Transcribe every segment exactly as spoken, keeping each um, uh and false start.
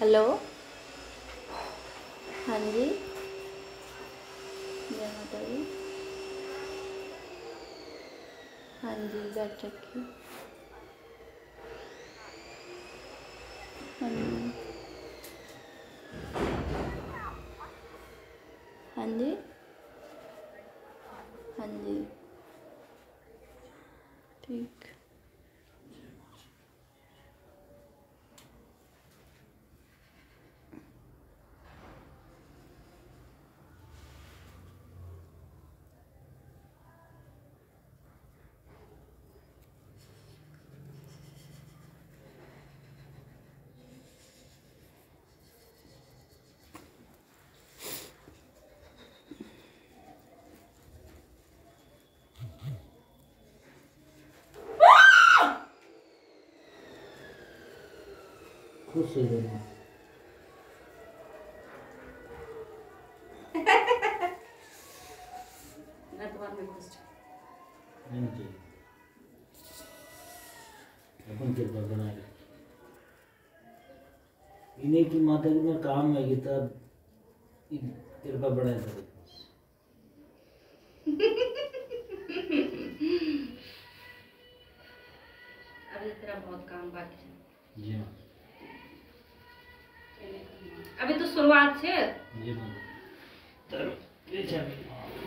Hello, हाँ जी, जय माता दी। हाँ जी, बैठ रखिए। हाँ जी, हाँ जी, हाँ जी, ठीक। खुश हो जाना। नहीं चाहिए अपन कृपा बनाए इन्हीं की माता जी में काम है तब कृपा बनाए रखे। अभी तेरा बहुत काम बाकी है। जी हाँ, अभी तो शुरुआत छे। जी हाँ, तर ये चाहिए।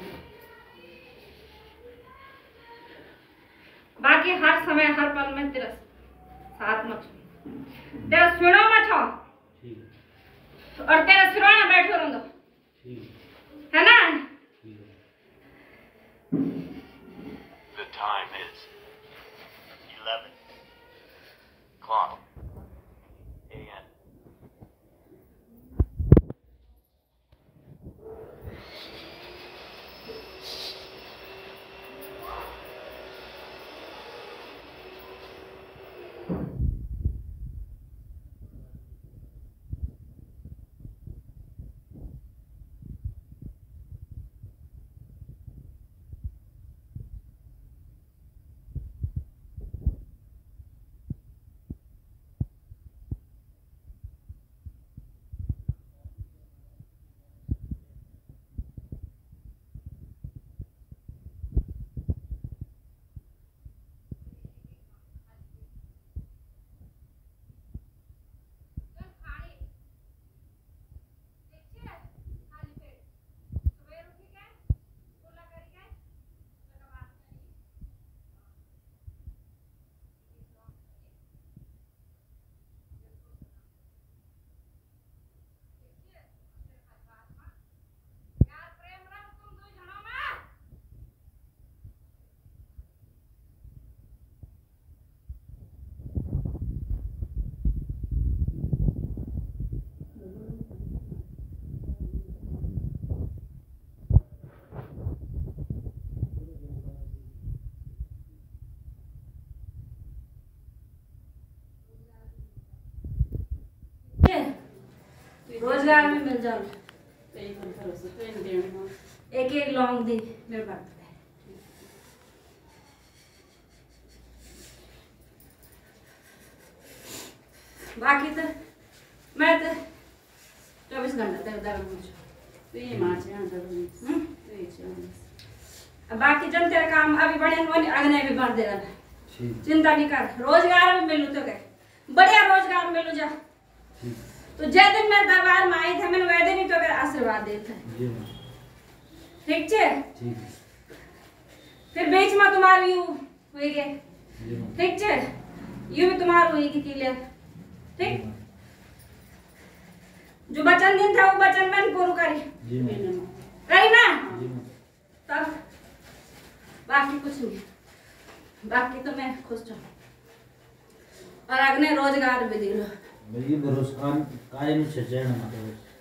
बाकी हर समय हर पल में तेरा साथ मत छो, तेरा सुनो मत छो, ठीक है, और तेरा सिरवाना बैठो रहो ठीक है ना। ठीक है। The time is eleven o'clock a m रोजगार में मिल जाओ, एक एक लौंग दे मेरे बात। बाकी तो मैं तो चौबीस घंटे तक दर्द में तो ये मार से यहाँ दर्द अब बाकी जन तेरा काम अभी बड़े अगने भी भर दे रहा। चिंता नहीं कर, रोजगार में मिलू तो गए बढ़िया रोजगार मिलू जा। तो जै दिन मैं दरबार में आई थे मैंने वह दिन ही तो आशीर्वाद देते ठीक छे। फिर बीच में तुम्हारी यू हुई गए ठीक छे, यू भी तुम्हारी हुई की किले ठीक। जो वचन दिन था वो वचन मैंने पूरा करी करी ना, तब बाकी कुछ नहीं, बाकी तो मैं खुश हूँ और अगने रोजगार भी दे लो मेरी भरोसा कायम सचैन माता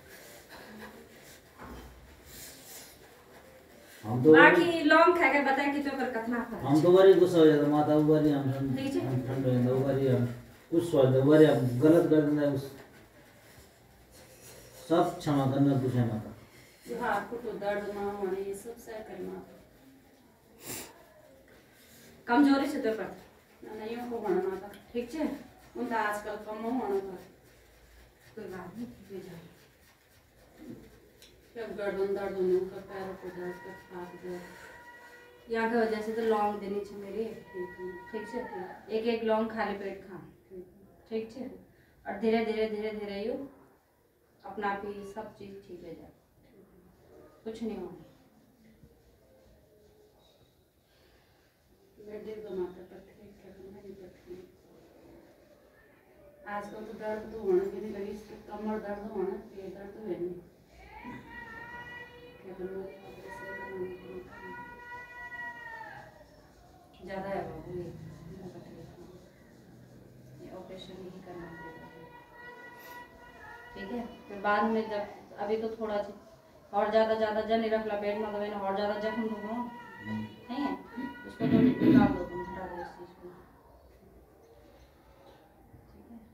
हम तो बाकी लौंग खा के बता कि तो कर कतना फर्क हम तो बारी गुस्सा हो जाता माता बारी हम ठंड हो जाता बारी हम कुछ स्वाद बारी हम गलत कर देना उस सब क्षमा करना कुछ है माता जो हाथ को तो दर्द ना होने ये सब सह करना कमजोरी से तो कर ना नहीं को बनना था ठीक है। उनका आजकल कम होना था कोई बात नहीं, ले जाओ। कब गर्दन दर्द होने कब पैरों को दर्द कब हाथ दर्द। यहाँ की वजह से तो लौंग देनी छे मेरी, ठीक है? एक एक लौंग खाली पेट खा, ठीक है? और धीरे धीरे धीरे धीरे यू अपना आप ही सब चीज़ ठीक हो जाए, कुछ नहीं होगा। बेटे तो माता पट्टी करना नहीं पट्टी। आजकल तो दर्द तो होने भी नहीं लगी, कमर दर्द होना, पेट दर्द तो है नहीं। ज़्यादा है बाबू ये, ये ऑपरेशन नहीं करना पड़ेगा, ठीक है? फिर बाद में जब अभी तो थोड़ा और ज़्यादा ज़्यादा जन नहीं रख ला पेट में, तो मैंने और ज़्यादा जख्म तो हो नहीं है, उसको तो निकाल दो तुम, हटा दो इस चीज़ को, ठीक है?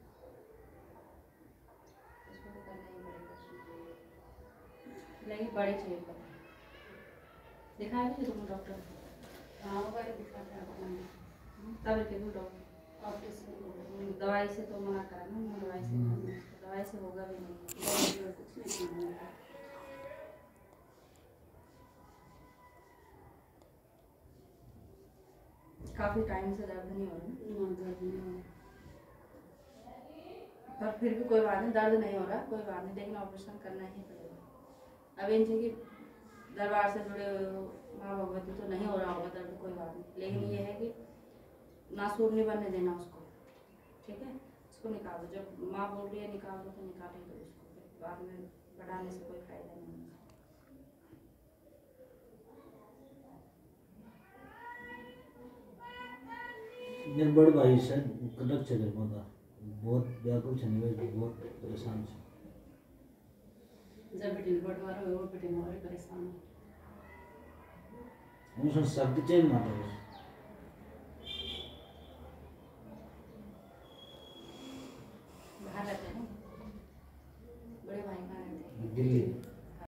इसको तो करना ही पड़ेगा, लेकिन बड़ी चाहिए पर दिखाया भी तुम डॉक्टर को? हाँ वो बारे दिखाते हैं आपको। तब के डॉक्टर ऑपरेशन दवाई से तो मना करा ना, दवाई से दवाई से होगा भी नहीं, दवाई कुछ नहीं खाना। काफी टाइम से दर्द नहीं हो रहा ना दर्द नहीं हो रहा। पर फिर भी कोई बात नहीं, दर्द नहीं हो रहा, कोई बात नहीं, लेकिन ऑपरेशन करना ही पड़ेगा। अब इनसे कि दरबार से जुड़े माँ भगवती तो नहीं हो रहा होगा दर्द, कोई बात नहीं, लेकिन ये है कि नासूर नहीं बनने देना उसको, ठीक है? उसको निकालो, जब माँ बोल रही है निकाल दो तो निकाल ही दो उसको, फिर बाद में बढ़ाने से कोई फायदा नहीं होगा। मेरे बड़े भाई से कटक चले बंदा बहुत व्याकुल छे, बहुत परेशान छे। जब बेटे बटवारा हो बेटे मोरे परेशान उनसे शब्द चेंज माता है।